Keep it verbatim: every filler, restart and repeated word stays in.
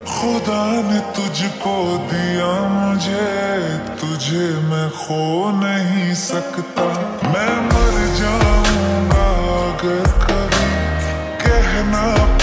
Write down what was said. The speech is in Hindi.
खुदा ने तुझको दिया मुझे, तुझे मैं खो नहीं सकता। मैं मर जाऊंगा अगर कभी कहना